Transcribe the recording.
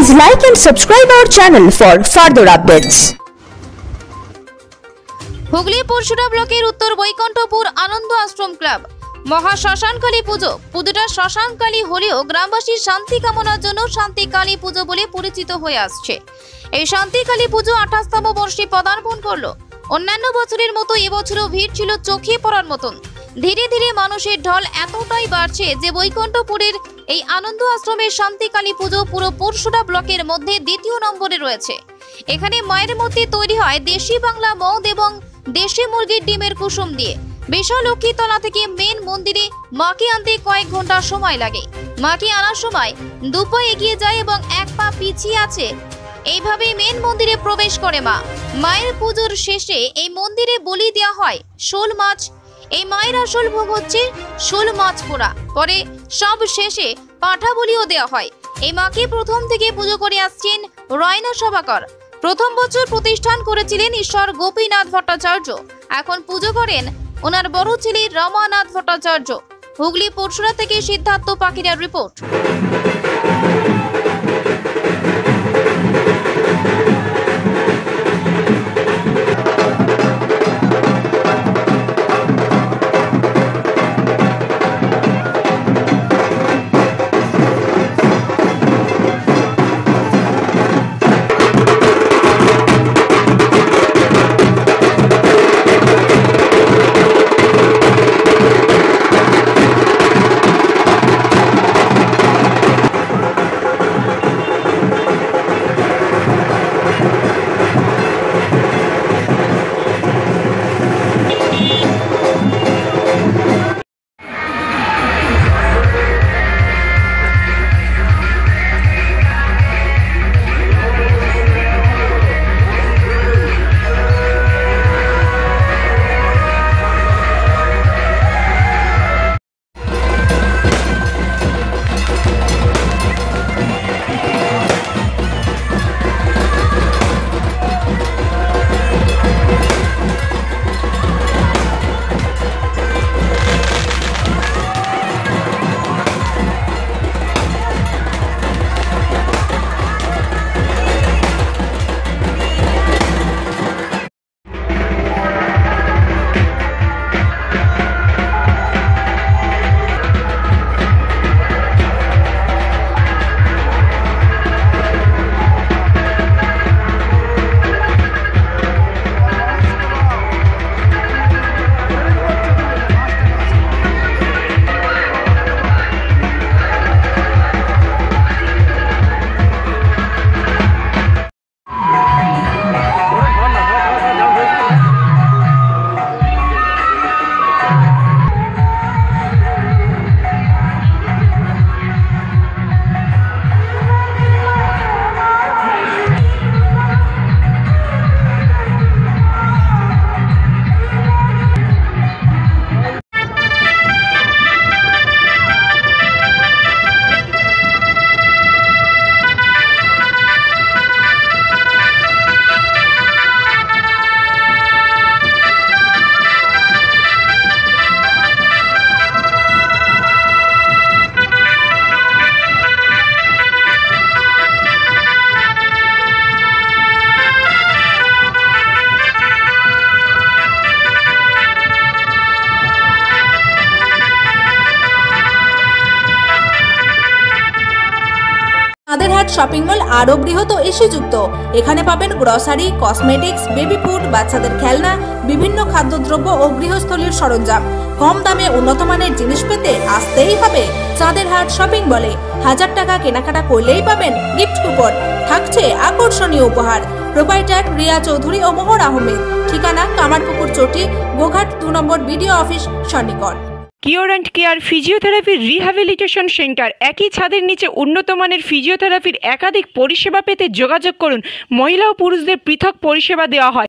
Please like and subscribe our channel for further updates. Hooghly পরশুরা ব্লকের উত্তর বৈকুণ্ঠপুর আনন্দ আশ্রম club মহা শ্মশানকালী পুজো। পুজোটা শ্মশানকালী হলেও গ্রামবাসীর শান্তি কামনার জন্য শান্তি কালী পুজো বলে পরিচিত হয়ে আসছে। এই শান্তি কালী পুজো 28তম বর্ষে পদার্পণ করলো। অন্যান্য বছরের মতো এবছরও ভিড় ছিল চোখে পড়ার মতন। ধীরে ধীরে মানুষের ঢল এতটাই বাড়ছে যে বৈকুণ্ঠপুরের এই আনন্দ আশ্রমের শান্তি কালী পুজো পুরো পরশুরা ব্লকের মধ্যে দ্বিতীয় নম্বরে রয়েছে। এখানে মায়ের মূর্তি তৈরি হয় দেশি বাংলা মদ এবং দেশি মুরগির ডিমের কুসুম দিয়ে। বিশালক্ষীতলা থেকে মেন মন্দিরে মাকে আনতে কয়েক ঘন্টা সময় লাগে। মাকে আনার সময় দুপা এগিয়ে যায় এবং এক পা পিছিয়ে আছে। এইভাবে মেন মন্দিরে প্রবেশ করে মা। মায়ের পুজোর শেষে এই মন্দিরে বলি দেওয়া হয় শোল মাছ। এই মায়ের আসল ভোগ হচ্ছে শোল মাছ পোড়া। পরে সব শেষে পাঠা বলিও দেওয়া হয়। এই মাকে প্রথম থেকে পুজো করে আসছেন রয়না সভাকর। প্রথম বছর প্রতিষ্ঠান করেছিলেন ঈশ্বর গোপীনাথ ভট্টাচার্য। এখন পুজো করেন ওনার বড় ছেলে রমানাথ ভট্টাচার্য। হুগলি পরশুরা থেকে সিদ্ধার্থ পাখিরার রিপোর্ট। চাঁদেরহাট শপিং মল আরো বৃহৎ ও এসিযুক্ত। এখানে পাবেন গ্রসারি, কসমেটিক্স, বেবি ফুড, বাচ্চাদের খেলনা, বিভিন্ন খাদ্যদ্রব্য ও গৃহস্থলীর সরঞ্জাম। কম দামে উন্নত মানের জিনিস পেতে আসতেই হবে চাঁদেরহাট শপিং মলে। 1000 টাকা কেনাকাটা করলেই পাবেন গিফট কুপন। থাকছে আকর্ষণীয় উপহার। প্রোপাইটার রিয়া চৌধুরী ও মোহর আহমেদ। ঠিকানা কামারপুকুর চটি, গোঘাট 2 নম্বর বিডিও অফিস, সন্নিকট। কিওর অ্যান্ড কেয়ার ফিজিওথেরাপির রিহ্যাবিলিটেশন সেন্টার। একই ছাদের নিচে উন্নত মানের ফিজিওথেরাপির একাধিক পরিষেবা পেতে যোগাযোগ করুন। মহিলা ও পুরুষদের পৃথক পরিষেবা দেওয়া হয়।